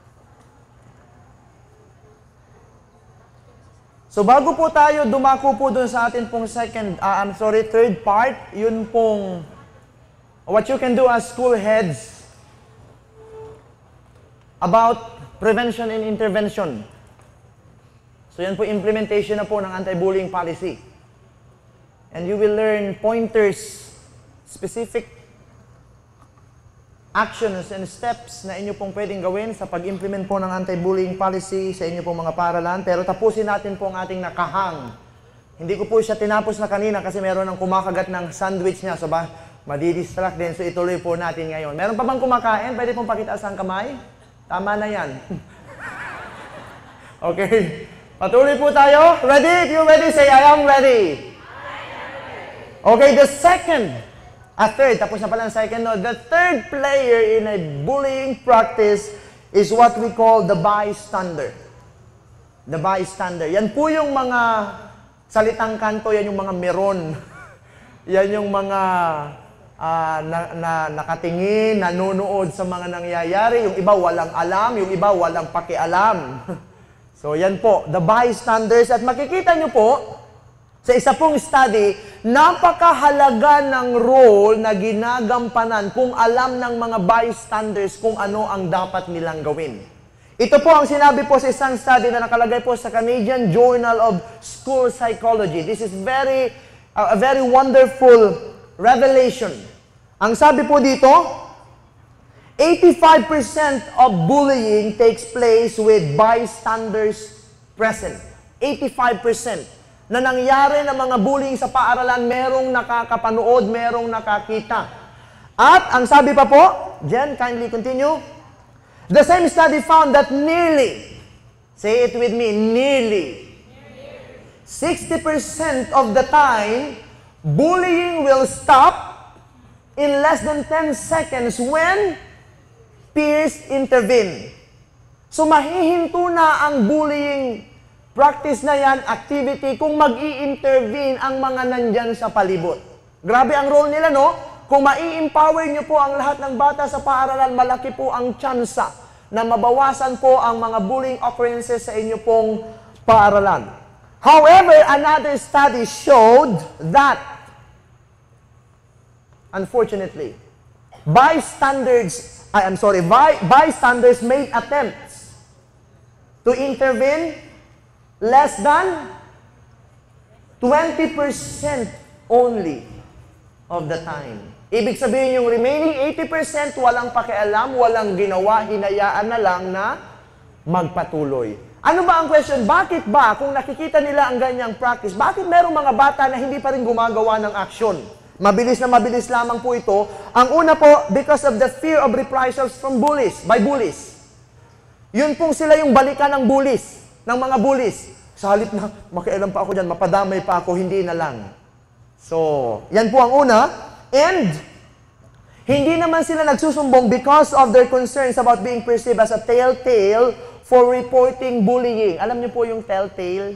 So bago po tayo dumako po dun sa atin pong second, uh, I'm sorry, third part, yun pong what you can do as school heads about prevention and intervention. So yan po implementation na po ng anti-bullying policy. And you will learn pointers, specific actions and steps na inyo pong pwedeng gawin sa pag-implement po ng anti-bullying policy sa inyo pong mga paaralan. Pero tapusin natin po ang ating nakahang. Hindi ko po siya tinapos na kanina kasi meron ng kumakagat ng sandwich niya. So ba, madidistract din. So ituloy po natin ngayon. Meron pa bang kumakain? Pwede pong pakitaas ang kamay? Tama na yan. Okay. Patuloy po tayo. Ready? If you're ready, say, I am ready. Okay, the second, a third, tapos na pala ang second, no? The third player in a bullying practice is what we call the bystander. The bystander. Yan po yung mga salitang kanto, yan yung mga meron. Yan yung mga uh, na, na, nakatingin, nanonood sa mga nangyayari. Yung iba walang alam, yung iba walang pakialam. So yan po, the bystanders. At makikita nyo po, sa isa pong study, napakahalaga ng role na ginagampanan kung alam ng mga bystanders kung ano ang dapat nilang gawin. Ito po ang sinabi po sa isang study na nakalagay po sa Canadian Journal of School Psychology. This is very, uh, a very wonderful revelation. Ang sabi po dito, eighty-five percent of bullying takes place with bystanders present. eighty-five percent. Na nangyari ng mga bullying sa paaralan, merong nakakapanood, merong nakakita. At ang sabi pa po, Jen, kindly continue. The same study found that nearly, say it with me, nearly, sixty percent of the time, bullying will stop in less than ten seconds when peers intervene. So mahihinto na ang bullying practice na yan, activity, kung mag-i-intervene ang mga nandyan sa palibot. Grabe ang role nila, no? Kung mai-empower nyo po ang lahat ng bata sa paaralan, malaki po ang tsansa na mabawasan po ang mga bullying occurrences sa inyo pong paaralan. However, another study showed that, unfortunately, bystanders, I am sorry, by, bystanders made attempts to intervene less than twenty percent only of the time. Ibig sabihin yung remaining eighty percent walang pakialam, walang ginawa, hinayaan na lang na magpatuloy. Ano ba ang question? Bakit ba, kung nakikita nila ang ganyang practice, bakit merong mga bata na hindi pa rin gumagawa ng aksyon? Mabilis na mabilis lamang po ito. Ang una po, because of the fear of reprisals from bullies, by bullies. Yun pong sila yung balikan ng bullies, ng mga bullies. Sa halip na, makialam pa ako dyan, mapadamay pa ako, hindi na lang. So, yan po ang una. And, hindi naman sila nagsusumbong because of their concerns about being perceived as a telltale for reporting bullying. Alam niyo po yung telltale?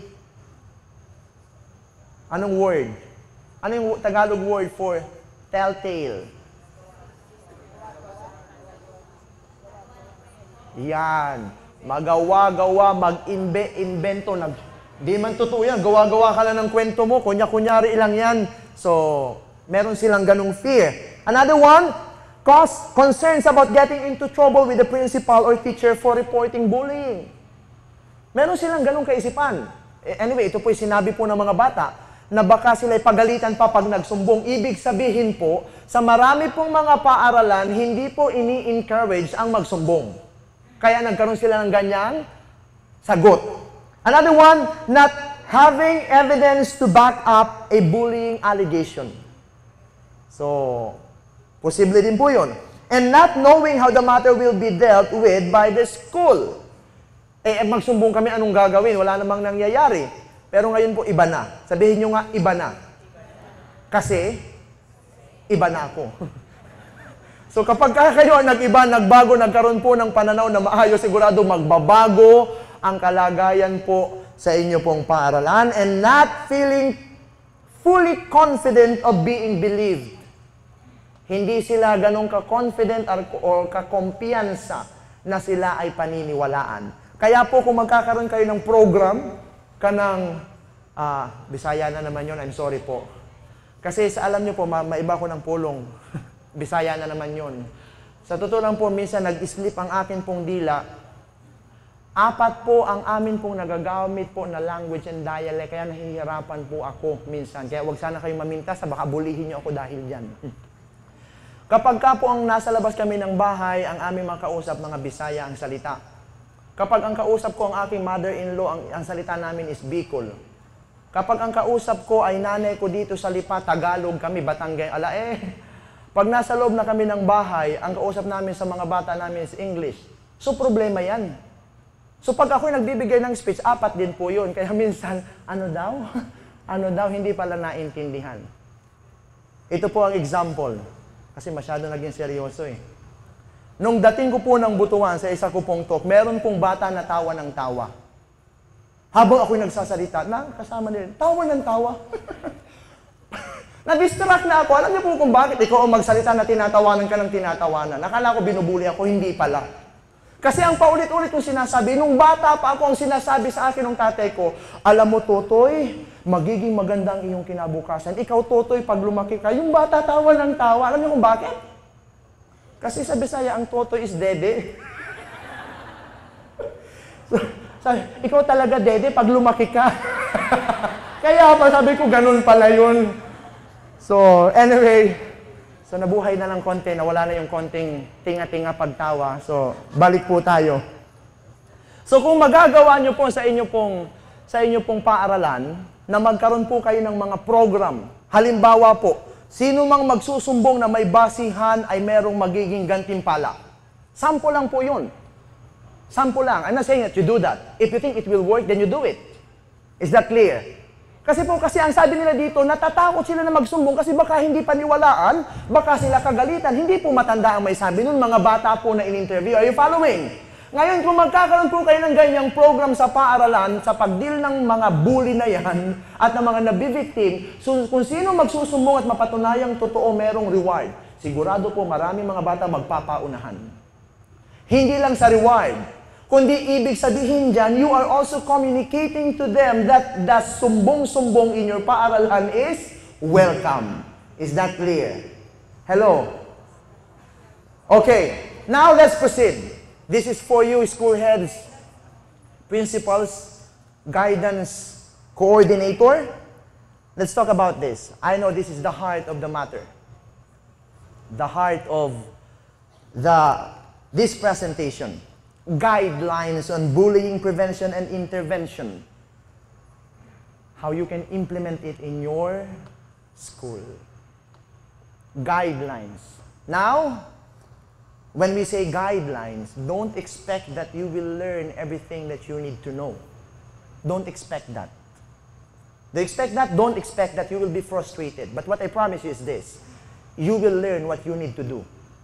Anong word? Ano yung Tagalog word for telltale? Yan. Magawa-gawa, mag-invento. Nag Di man totoo yan. Gawa-gawa ka lang ng kwento mo. Kunya-kunyari lang yan. So, meron silang ganung fear. Another one, cause concerns about getting into trouble with the principal or teacher for reporting bullying. Meron silang ganung kaisipan. Anyway, ito po yung sinabi po ng mga bata na baka sila'y pagalitan pa pag nagsumbong. Ibig sabihin po, sa marami pong mga paaralan, hindi po ini-encourage ang magsumbong. Kaya nagkaroon sila ng ganyang sagot. Another one, not having evidence to back up a bullying allegation. So, posible din po yun. And not knowing how the matter will be dealt with by the school. Eh, magsumbong kami, anong gagawin? Wala namang nangyayari. Pero ngayon po, iba na. Sabihin nyo nga, iba na. Kasi, iba na ako. So, kapag kayo nag-iba, nagbago, nagkaroon po ng pananaw na maayos, sigurado magbabago ang kalagayan po sa inyo pong paaralan and not feeling fully confident of being believed. Hindi sila ganun ka-confident or, or ka-kumpiyansa na sila ay paniniwalaan. Kaya po kung magkakaroon kayo ng program, kanang, ah, Bisaya na naman yun, I'm sorry po. Kasi sa alam nyo po, ma maiba ko ng pulong. Bisaya na naman yun. Sa totoo lang po, minsan nag-slip ang akin pong dila. Apat po ang amin pong nagagamit po na language and dialect, kaya nahihirapan po ako minsan. Kaya wag sana kayong mamintas, baka bulihin niyo ako dahil dyan. Kapag ka po ang nasa labas kami ng bahay, ang aming mga kausap, mga Bisaya ang salita. Kapag ang kausap ko ang aking mother-in-law, ang, ang salita namin is Bicol. Kapag ang kausap ko ay nanay ko dito sa Lipa, Tagalog kami, Batanggay, ala eh. Pag nasa loob na kami ng bahay, ang kausap namin sa mga bata namin is English. So problema yan. So pag ako'y nagbibigay ng speech, apat din po yun. Kaya minsan, ano daw? Ano daw, hindi pala naintindihan. Ito po ang example. Kasi masyado naging seryoso eh. Nung dating ko po ng Butuan sa isa ko pong talk, meron pong bata na tawa ng tawa. Habang ako'y nagsasalita, na kasama nila, tawa ng tawa. Na-distract na ako. Alam niyo po kung bakit ikaw ang magsalita na tinatawanan ka ng tinatawanan. Nakala ko binubuli ako, hindi pala. Kasi ang paulit-ulit kong sinasabi, nung bata pa ako ang sinasabi sa akin ng tatay ko, alam mo, Totoy, magiging maganda ang iyong kinabukasan. Ikaw, Totoy, pag lumaki ka, yung bata tawa ng tawa. Alam niyo kung bakit? Kasi sa Bisaya, ang Totoy is dede. So, sabi, ikaw talaga, dede, pag lumaki ka. Kaya pa sabi ko, ganun pala yun. So, anyway, so nabuhay na ng konti, nawala na yung konting tinga-tinga pagtawa. So, balik po tayo. So, kung magagawa nyo po sa inyo pong, sa inyo pong paaralan, na magkaroon po kayo ng mga program, halimbawa po, sino mang magsusumbong na may basihan ay merong magiging gantimpala. Sample lang po yun. Sample lang. I'm not saying that you do that. If you think it will work, then you do it. Is that clear? Kasi po, kasi ang sabi nila dito, natatakot sila na magsumbong kasi baka hindi paniwalaan, baka sila kagalitan. Hindi po matanda ang may sabi nun, mga bata po na in-interview. Are you following? Ngayon, kung magkakaroon po kayo ng ganyang program sa paaralan, sa pagdeal ng mga bully na yan, at ng mga nabibiktim, so, kung sino magsusumbong at mapatunayang totoo merong reward, sigurado po maraming mga bata magpapaunahan. Hindi lang sa reward, kundi ibig sabihin dyan, you are also communicating to them that the sumbong-sumbong in your paaralan is welcome. Is that clear? Hello? Okay, now let's proceed. This is for you, school heads, principals, guidance coordinator. Let's talk about this. I know this is the heart of the matter. The heart of the this presentation. Guidelines on bullying prevention and intervention. How you can implement it in your school. Guidelines. Now, when we say guidelines, don't expect that you will learn everything that you need to know. Don't expect that. Don't expect that, don't expect that you will be frustrated. But what I promise you is this. You will learn what you need to do.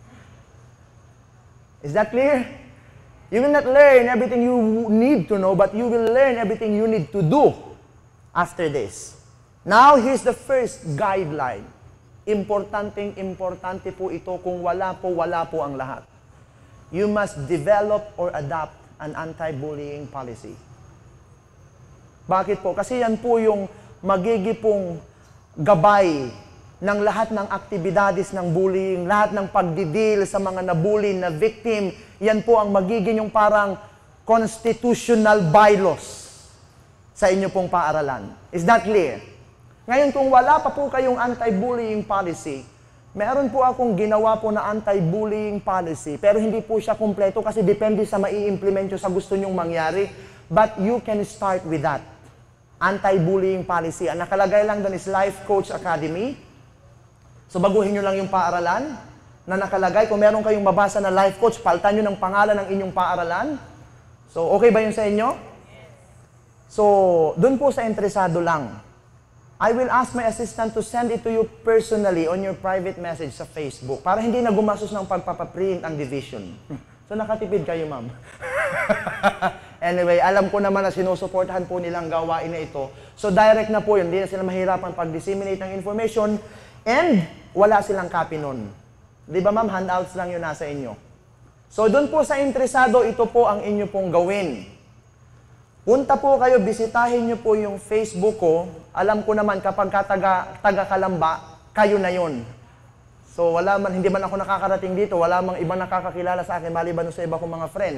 Is that clear? You will not learn everything you need to know, but you will learn everything you need to do after this. Now, here's the first guideline. Importanteng importante po ito. Kung wala po, wala po ang lahat. You must develop or adopt an anti-bullying policy. Bakit po? Kasi yan po yung magigipong gabay ng lahat ng aktibidades ng bullying, lahat ng pagdidil sa mga nabully na victim, yan po ang magiging yung parang constitutional bylaws sa inyo pong paaralan. Is that clear? Ngayon, kung wala pa po kayong anti-bullying policy, meron po akong ginawa po na anti-bullying policy, pero hindi po siya kumpleto kasi depende sa mai-implement nyo sa gusto nyong mangyari. But you can start with that. Anti-bullying policy. Ang nakalagay lang doon is Life Coach Academy. So baguhin nyo lang yung paaralan na nakalagay. Kung meron kayong mabasa na life coach, paltan nyo ng pangalan ng inyong paaralan. So okay ba yun sa inyo? So dun po sa interesado lang. I will ask my assistant to send it to you personally on your private message sa Facebook para hindi na gumastos ng pagpapaprint ang division. So nakatipid kayo, ma'am. Anyway, alam ko naman na sinusuportahan po nilang gawain na ito. So direct na po yun. Hindi na sila mahirapan pag-disseminate ng information. And wala silang copy nun. Di ba, ma'am? Handouts lang yun nasa inyo. So, doon po sa interesado, ito po ang inyo pong gawin. Punta po kayo, bisitahin nyo po yung Facebook ko. Alam ko naman, kapag taga, taga Kalamba, kayo na yun. So, wala man, hindi man ako nakakarating dito, wala mang ibang nakakakilala sa akin, maliban sa iba kong mga friends.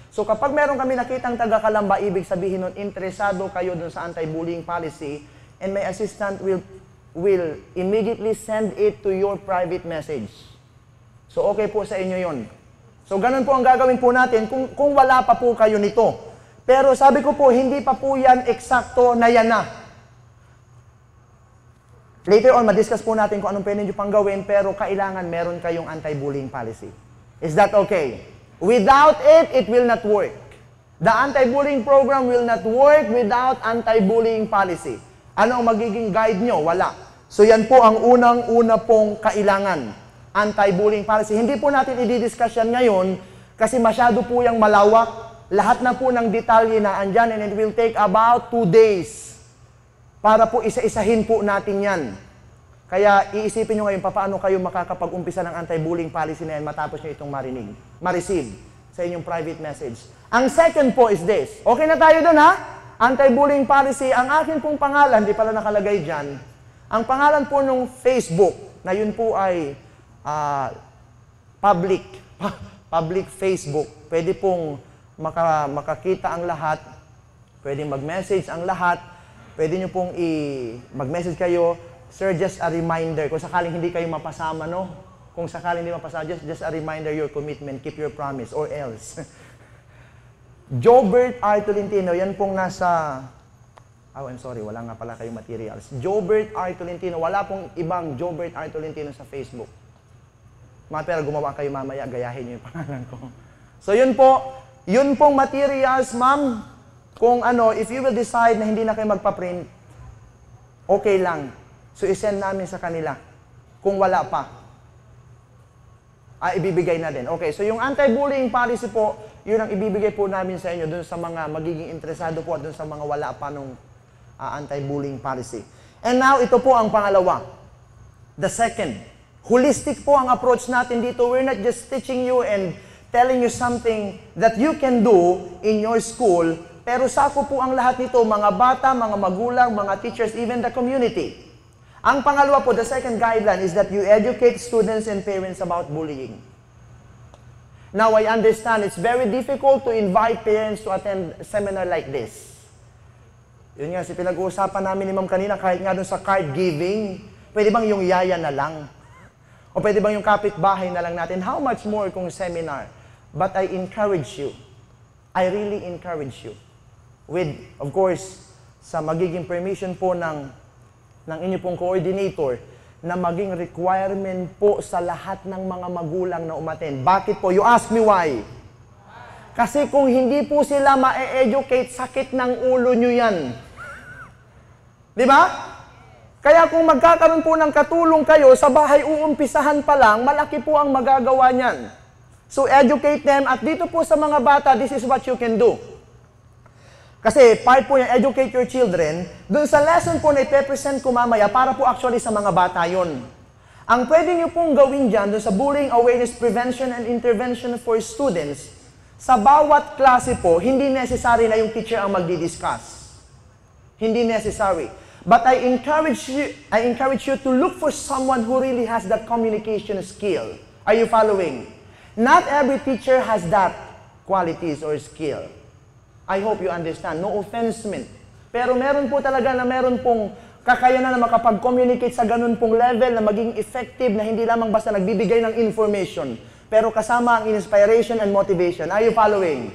So kapag meron kami nakitang taga-Kalamba, ibig sabihin nun, interesado kayo dun sa anti-bullying policy, and my assistant will will immediately send it to your private message. So okay po sa inyo yon. So ganun po ang gagawin po natin kung, kung wala pa po kayo nito. Pero sabi ko po, hindi pa po yan eksakto na yan na. Later on, madiscuss po natin kung anong pwede nyo pang gawin, pero kailangan meron kayong anti-bullying policy. Is that okay? Without it, it will not work. The anti-bullying program will not work without anti-bullying policy. Ano ang magiging guide nyo? Wala. So yan po ang unang-una pong kailangan. Anti-bullying policy. Hindi po natin i-discuss yan ngayon kasi masyado po yung malawak. Lahat na po ng detalye na andyan, and it will take about two days para po isa-isahin po natin yan. Kaya iisipin nyo ngayon paano kayo makakapag-umpisa ng anti-bullying policy na yan matapos nyo itong marinig, ma-receive sa inyong private message. Ang second po is this. Okay na tayo dun, ha? Anti-bullying policy. Ang akin pong pangalan, di pala nakalagay dyan. Ang pangalan po nung Facebook, na yun po ay uh, public, public Facebook. Pwede pong maka, makakita ang lahat, pwede mag-message ang lahat, pwede nyo pong i- mag-message kayo, sir, just a reminder, kung sakaling hindi kayo mapasama, no? Kung sakaling hindi mapasama, just, just a reminder, your commitment, keep your promise, or else. Jobert R. Tolentino, yan pong nasa, oh, I'm sorry, wala nga pala kayong materials. Jobert R. Tolentino, wala pong ibang Jobert R. Tolentino sa Facebook. Mga pero gumawa kayo mamaya, gayahin nyo yung pangalan ko. So yun po, yun pong materials, ma'am, kung ano, if you will decide na hindi na kayo magpa-print, okay lang. So isend namin sa kanila. Kung wala pa, ah, ibibigay na din. Okay, so yung anti-bullying policy po, yun ang ibibigay po namin sa inyo dun sa mga magiging interesado po at dun sa mga wala pa nung uh, anti-bullying policy. And now, ito po ang pangalawa. The second, holistic po ang approach natin dito. We're not just teaching you and telling you something that you can do in your school, pero sako po ang lahat nito, mga bata, mga magulang, mga teachers, even the community. Ang pangalawa po, the second guideline is that you educate students and parents about bullying. Now, I understand it's very difficult to invite parents to attend a seminar like this. Yun nga, si pinag-uusapan namin ni Ma'am kanina, kahit nga dun sa card giving, pwede bang yung yaya na lang? O pwede bang yung kapitbahay na lang natin? How much more kung seminar? But I encourage you. I really encourage you. With, of course, sa magiging permission po ng, ng inyo pong coordinator, na maging requirement po sa lahat ng mga magulang na umattend. Bakit po? You ask me why. Kasi kung hindi po sila ma-educate, sakit ng ulo nyo yan. Di ba? Kaya kung magkakaroon po ng katulong kayo, sa bahay uumpisahan pa lang, malaki po ang magagawa niyan. So educate them, at dito po sa mga bata, this is what you can do. Kasi part po yung educate your children, dun sa lesson po na ipe-present ko mamaya, para po actually sa mga bata yon. Ang pwede nyo pong gawin dyan, dun sa bullying awareness, prevention, and intervention for students, sa bawat klase po, hindi necessary na yung teacher ang magdi-discuss. Hindi necessary. But I encourage you, I encourage you to look for someone who really has that communication skill. Are you following? Not every teacher has that qualities or skill. I hope you understand. No offense, man. Pero meron po talaga na meron pong kakayanan na makapag-communicate sa ganun pong level na maging effective na hindi lamang basta nagbibigay ng information, pero kasama ang inspiration and motivation. Are you following?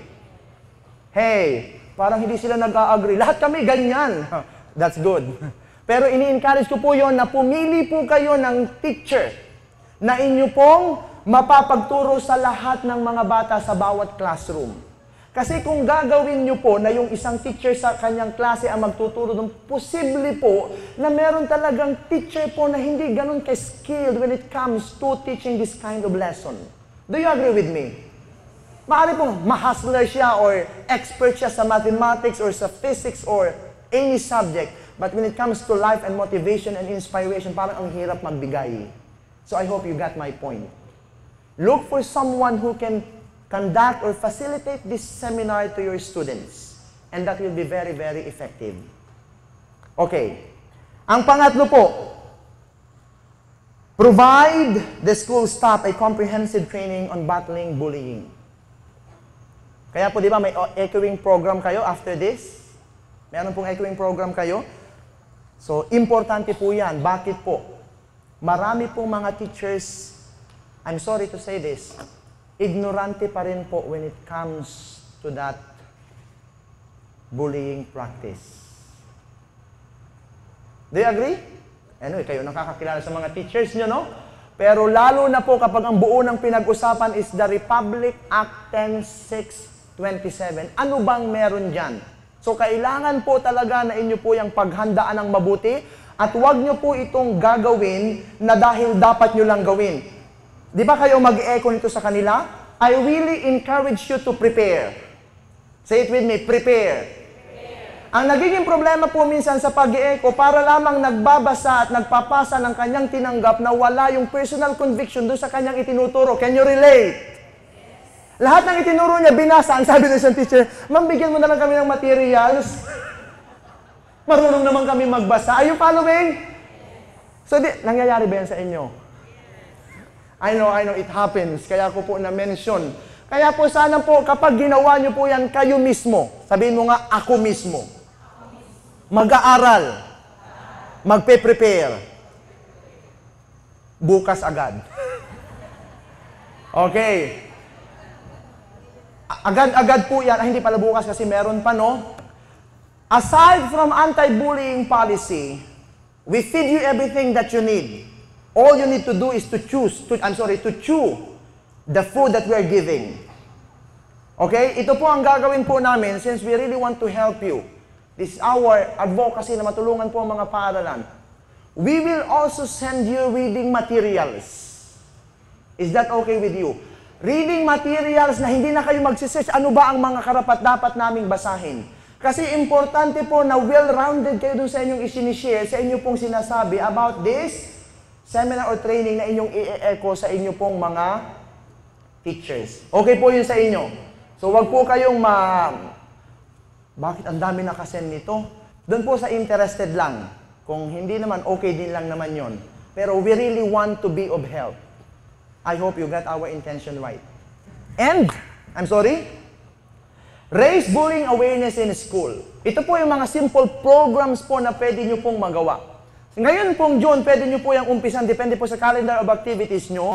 Hey, parang hindi sila nag-agree. Lahat kami ganyan. That's good. Pero ini-encourage ko po yon na pumili po kayo ng teacher na inyo pong mapapagturo sa lahat ng mga bata sa bawat classroom. Kasi kung gagawin nyo po na yung isang teacher sa kanyang klase ang magtuturo ng posible po na meron talagang teacher po na hindi ganun ka-skilled when it comes to teaching this kind of lesson. Do you agree with me? Maaari pong ma-hustler siya or expert siya sa mathematics or sa physics or any subject. But when it comes to life and motivation and inspiration, parang ang hirap magbigay. So I hope you got my point. Look for someone who can conduct or facilitate this seminar to your students. And that will be very, very effective. Okay. Ang pangatlo po, provide the school staff a comprehensive training on battling bullying. Kaya po, di ba, may echoing program kayo after this? Meron pong echoing program kayo? So, importante po yan. Bakit po? Marami pong mga teachers, I'm sorry to say this, ignorante pa rin po when it comes to that bullying practice. Do you agree? Anyway, kayo nakakakilala sa mga teachers nyo, no? Pero lalo na po kapag ang buo ng pinag-usapan is the Republic Act ten six twenty-seven. Ano bang meron dyan? So, kailangan po talaga na inyo po yung paghandaan ng mabuti at huwag nyo po itong gagawin na dahil dapat nyo lang gawin. Di ba kayo mag-echo nito sa kanila? I really encourage you to prepare. Say it with me, prepare. prepare. Ang nagiging problema po minsan sa pag-echo, para lamang nagbabasa at nagpapasa ng kanyang tinanggap na wala yung personal conviction doon sa kanyang itinuturo. Can you relate? Lahat ng itinuro niya, binasa. Ang sabi ng isang teacher, ma'am, bigyan mo na lang kami ng materials. Marunong naman kami magbasa. Are you following? So, di, nangyayari ba yan sa inyo? I know, I know, it happens. Kaya ko po na-mention. Kaya po sana po, kapag ginawa niyo po yan, kayo mismo. Sabihin mo nga, ako mismo. Mag-aaral. Magpe-prepare. Bukas agad. Okay. Agad-agad po yan. Ay, hindi pala bukas kasi meron pa, no? Aside from anti-bullying policy, we feed you everything that you need. All you need to do is to choose, to, I'm sorry, to chew the food that we are giving. Okay? Ito po ang gagawin po namin since we really want to help you. This is our advocacy na matulungan po ang mga paaralan. We will also send you reading materials. Is that okay with you? Reading materials na hindi na kayo magsisearch, ano ba ang mga karapat-dapat naming basahin? Kasi importante po na well-rounded kayo dun sa inyong isinishare, sa inyo pong sinasabi about this seminar or training na inyong i-echo sa inyo pong mga teachers. Okay po yun sa inyo. So wag po kayong ma... Bakit ang dami nakasend nito? Doon po sa interested lang. Kung hindi naman, okay din lang naman yon. Pero we really want to be of help. I hope you got our intention right. And, I'm sorry, raise bullying awareness in school. Ito po yung mga simple programs po na pwede nyo pong magawa. Ngayon pong June, pwede nyo po yung umpisan, depende po sa calendar of activities nyo.